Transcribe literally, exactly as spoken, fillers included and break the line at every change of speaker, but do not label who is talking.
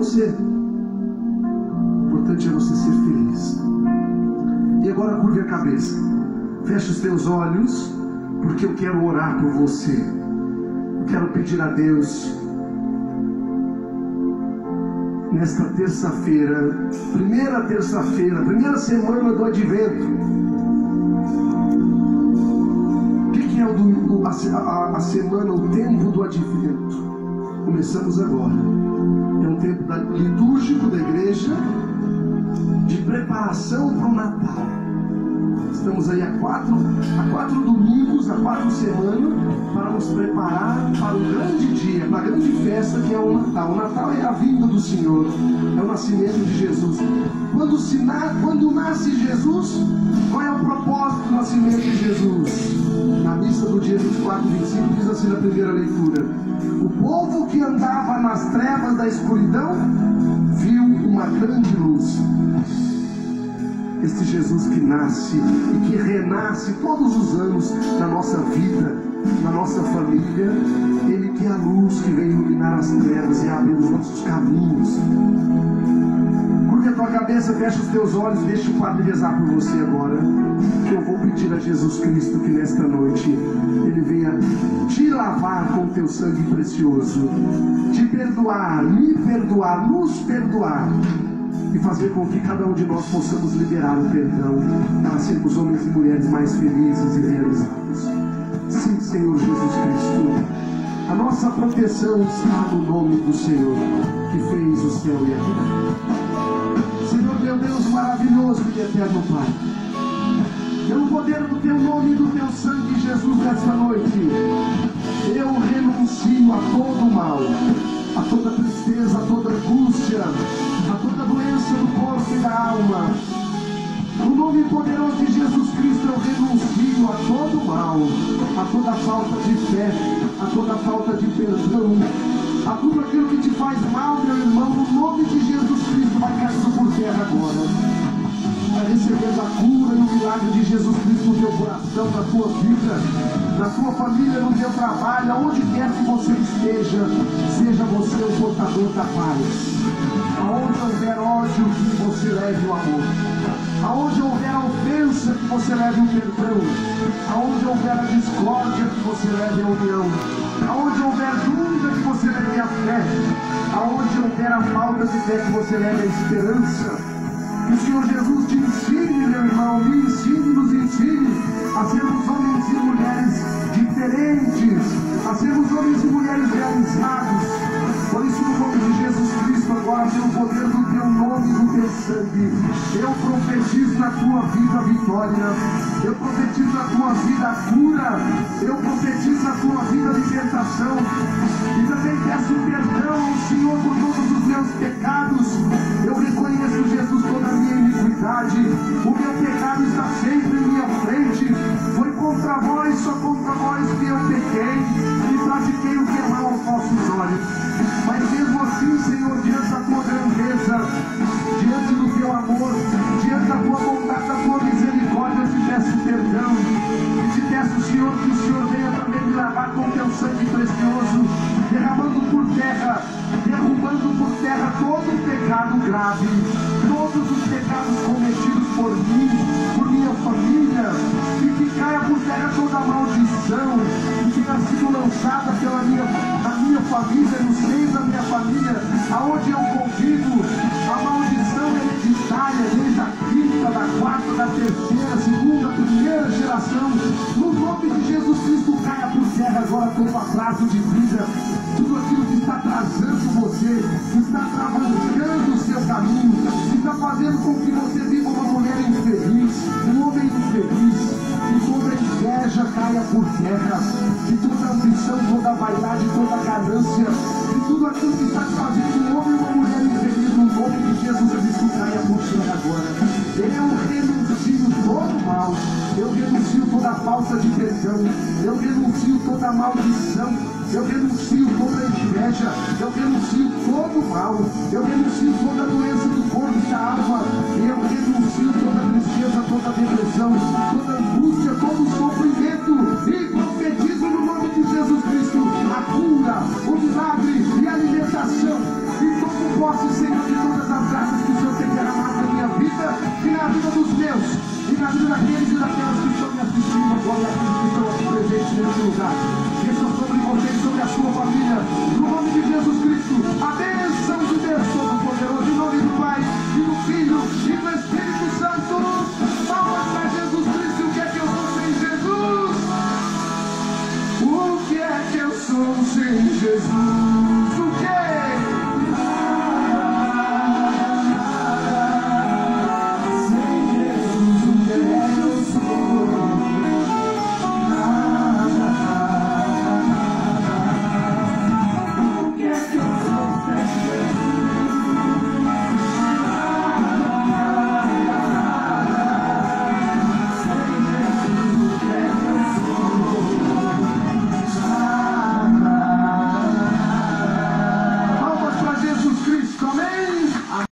você. O importante é você ser feliz. E agora curve a cabeça. Feche os teus olhos, porque eu quero orar por você. Eu quero pedir a Deus, nesta terça-feira, primeira terça-feira, primeira semana do Advento. O que, que é o do, a, a, a semana, o tempo do Advento? Começamos agora. É um tempo da, litúrgico da igreja, de preparação para o Natal. Estamos aí há quatro, há quatro domingos, há quatro semanas, para nos preparar para o grande dia, para a grande festa que é o Natal. O Natal é a vinda do Senhor, é o nascimento de Jesus. Quando, se na, quando nasce Jesus, qual é o propósito do nascimento de Jesus? Na missa do dia vinte e quatro, vinte e cinco, diz assim na primeira leitura: o povo que andava nas trevas da escuridão viu uma grande luz. Este Jesus que nasce e que renasce todos os anos na nossa vida, na nossa família, Ele que é a luz que vem iluminar as trevas e abrir os nossos caminhos. Curva a tua cabeça, fecha os teus olhos, deixa o Padre rezar por você agora, que eu vou pedir a Jesus Cristo que nesta noite Ele venha te lavar com o teu sangue precioso, te perdoar, me perdoar, nos perdoar, e fazer com que cada um de nós possamos liberar o perdão para sermos homens e mulheres mais felizes e realizados. Sim, Senhor Jesus Cristo, a nossa proteção está no nome do Senhor, que fez o céu e a terra. Senhor meu Deus maravilhoso e eterno Pai, pelo poder do Teu nome e do Teu sangue, Jesus, nesta noite, eu renuncio a todo mal, a toda tristeza, a toda angústia, a toda doença do corpo e da alma. No nome poderoso de Jesus Cristo, eu renuncio a todo mal, a toda falta de fé, a toda falta de perdão, a tudo aquilo que te faz mal, meu irmão. No nome de Jesus Cristo, vai caindo por terra agora. Vai receber a cura e o milagre de Jesus Cristo no teu coração, na tua vida, na tua família, no teu trabalho, aonde quer que você esteja, seja você o portador da paz. Aonde houver ódio, que você leve o amor. Aonde houver a ofensa, que você leve o perdão. Aonde houver a discórdia, que você leve a união. Aonde houver dúvida, que você leve a fé. Aonde houver a falta de fé, que você leve a esperança. Que o Senhor Jesus te ensine, meu irmão, me ensine, nos ensine a sermos homens e mulheres diferentes, a sermos homens e mulheres realizados. Por isso, no nome de Jesus Cristo, agora, pelo poder do Teu nome e do Teu sangue, eu profetizo na Tua vida a vitória, eu profetizo na Tua vida a cura, eu profetizo na Tua vida a libertação, e também peço perdão ao Senhor por todos os meus pecados. Eu reconheço, Jesus, toda a minha iniquidade, o meu pecado está sempre em minha frente, foi contra vós, só contra vós que eu pequei, e pratiquei o que é mal aos vossos olhos. Mas mesmo assim, Senhor, diante da Tua grandeza, diante do Teu amor, diante da Tua bondade, da Tua misericórdia, eu te peço perdão, e te peço, Senhor, que o Senhor venha também me lavar com Teu sangue precioso, derramando por terra, derrubando por terra todo o pecado grave, todos os pecados cometidos por mim, por minha família, e que caia por terra toda a maldição que tenha sido lançada pela minha, na minha família, no seio da minha família, aonde eu convivo, a maldição hereditária, desde a quinta, da quarta, da terceira, segunda, primeira geração. No nome de Jesus Cristo, caia por terra agora todo atraso de vida, tudo aquilo que está atrasando você, que está travancando o seu caminho, que está fazendo com que você viva uma mulher infeliz, um homem infeliz. Que toda inveja caia por terra, que toda ambição, toda vaidade, toda ganância, que tudo aquilo que está te fazendo um homem e uma mulher infeliz, no nome de Jesus Cristo, caia por terra agora. Eu renuncio todo mal, eu renuncio toda falta de perdão, eu renuncio toda maldição, eu renuncio toda inveja, eu renuncio todo mal, eu renuncio toda doença do corpo e da alma, eu renuncio toda tristeza, toda depressão, toda angústia, todos